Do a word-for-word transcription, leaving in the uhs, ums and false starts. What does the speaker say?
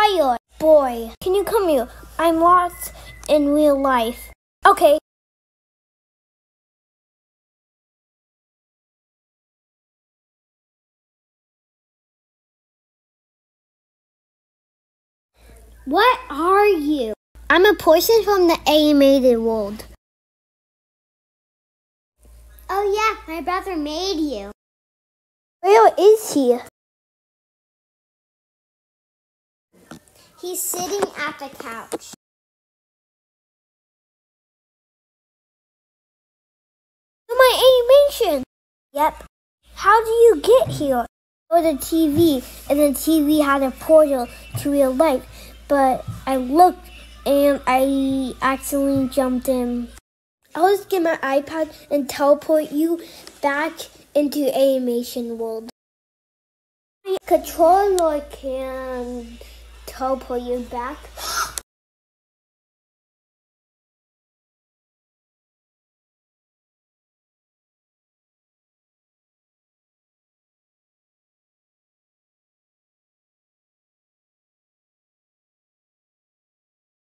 Violet. Boy, can you come here? I'm lost in real life. Okay. What are you? I'm a person from the animated world. Oh yeah, my brother made you. Where is he? He's sitting at the couch. My animation. Yep. How do you get here? Or the T V, and the T V had a portal to real life, but I looked and I accidentally jumped in. I'll just get my iPad and teleport you back into animation world. My controller can teleport you back.